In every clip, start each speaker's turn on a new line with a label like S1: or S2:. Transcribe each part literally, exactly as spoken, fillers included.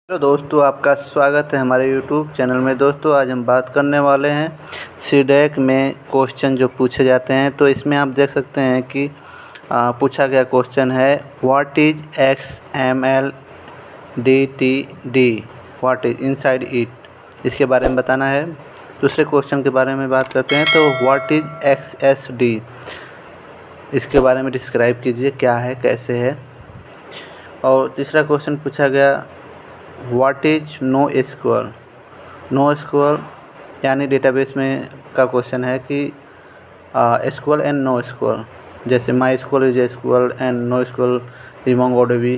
S1: Hello दोस्तों, आपका स्वागत है हमारे यूट्यूब चैनल में। दोस्तों आज हम बात करने वाले हैं सीडेक में क्वेश्चन जो पूछे जाते हैं। तो इसमें आप देख सकते हैं कि आ, पूछा गया क्वेश्चन है what is X M L D T D, what is inside it, इसके बारे में बताना है। दूसरे क्वेश्चन के बारे में बात करते हैं तो what is X S D, इसके बारे में डिस्क्राइब कीजिए क्या है कैसे है। और तीसरा क्वेश्चन पूछा गया what is no SQL. No SQL यानी डेटाबेस में का क्वेश्चन है कि एसक्यूएल एंड नो एसक्यूएल, जैसे my SQL is SQL and no SQL is MongoDB.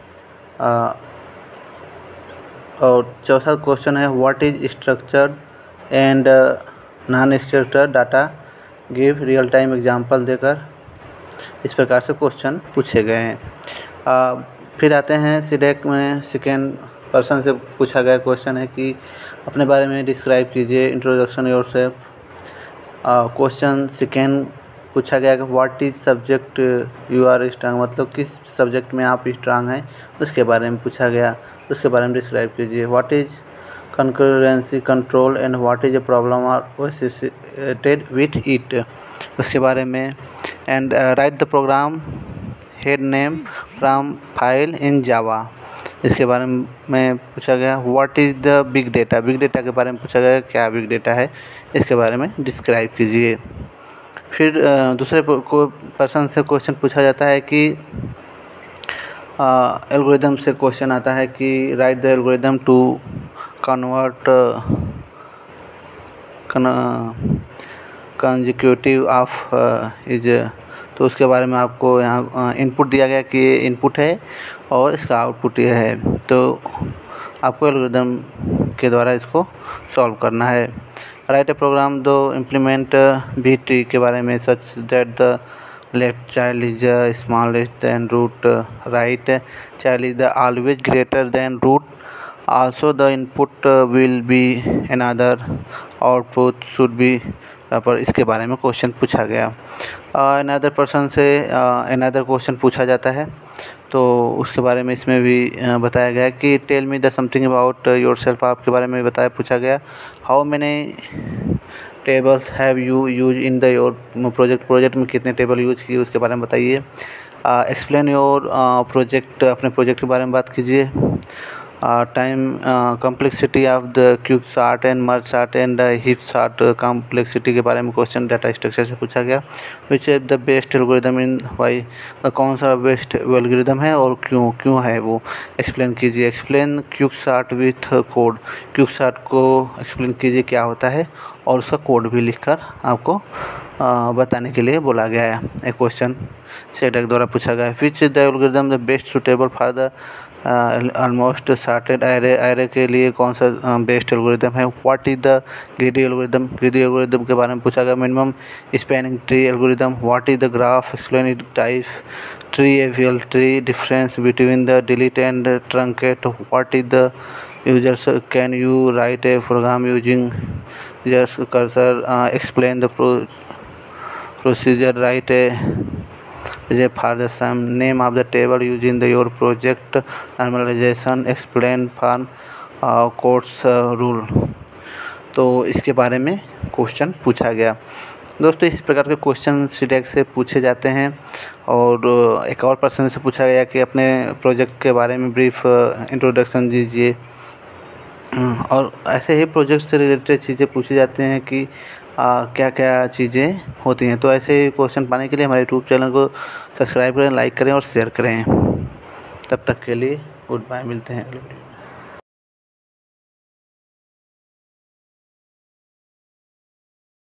S1: और चौथा क्वेश्चन है what is structured and non structured data, give real time example देकर। इस प्रकार से क्वेश्चन पूछे गए हैं। uh, फिर आते हैं सीडेक में सेकेंड पर्सन से पूछा गया क्वेश्चन है कि अपने बारे में डिस्क्राइब कीजिए, इंट्रोडक्शन योरसेल्फ। क्वेश्चन सेकेंड पूछा गया कि what is subject you are strong, मतलब किस सब्जेक्ट में आप स्ट्रांग हैं उसके बारे में पूछा गया, उसके बारे में डिस्क्राइब कीजिए। What is concurrency control and what is a problem are associated with it, उसके बारे में। And write the program head name from file in Java, इसके बारे में पूछा गया। What is the big data, big data के बारे में पूछा गया क्या बिग डेटा है, इसके बारे में डिस्क्राइब कीजिए। फिर दूसरे को पर्सन से क्वेश्चन पूछा जाता है कि एल्गोरिदम से क्वेश्चन आता है कि write the algorithm to convert consecutive of is, तो उसके बारे में आपको यहाँ इनपुट दिया गया कि ये इनपुट है और इसका आउटपुट ये है, तो आपको एल्गोरिदम के द्वारा इसको सॉल्व करना है। Write a program to implement B tree के बारे में, such that the left child is smallest than root, right child is the always greater than root, also the input will be another, output should be par, इसके बारे में question पूछा गया। Another person से another question पूछा जाता है तो उसके बारे में इसमें भी uh, बताया गया कि tell me the something about yourself, आपके बारे में बताया पूछा गया। How many tables have you use in the your project, project में कितने टेबल यूज किए उसके बारे में बताइए। एक्सप्लेन योर प्रोजेक्ट, अपने प्रोजेक्ट के बारे में बात कीजिए। Time complexity of the cube chart and merge chart and heap chart, complexity के बारे में क्वेश्चन डाटा स्ट्रक्चर से पूछा गया। Which is the best algorithm in why, कौन सा बेस्ट एल्गोरिदम है और क्यों क्यों है वो, एक्सप्लेन कीजिए। Explain cube chart with code, cube chart को एक्सप्लेन कीजिए क्या होता है और उसका कोड भी लिखकर आपको आ, बताने के लिए बोला गया है। एक क्वेश्चन सीडेक द्वारा पूछा गया है। Which is the algorithm the best suitable for the almost sorted array, array के लिए कौन सा बेस्ट एल्गोरिदम है। What is the greedy algorithm, greedy algorithm के बारे में पूछा गया। Minimum spanning tree algorithm, what is the graph, explain it type tree, AVL tree, difference between the delete and truncate, what is the users, can you write a program using users cursor, explain the procedure, write a for the sum, name of the table used in the your project, normalization, explain for uh, codes uh, rule, तो इसके बारे में question पूछा गया। दोस्तों इस प्रकार के क्वेश्चन सीडेक से पूछे जाते हैं। और एक और पर्सन से पूछा गया कि अपने प्रोजेक्ट के बारे में ब्रीफ इंट्रोडक्शन दीजिए। और ऐसे ही प्रोजेक्ट से रिलेटेड चीज़ें पूछी जाती हैं कि आ, क्या क्या चीज़ें होती हैं। तो ऐसे क्वेश्चन पाने के लिए हमारे यूट्यूब चैनल को सब्सक्राइब करें, लाइक करें और शेयर करें। तब तक के लिए गुड बाय, मिलते हैं अगले वीडियो।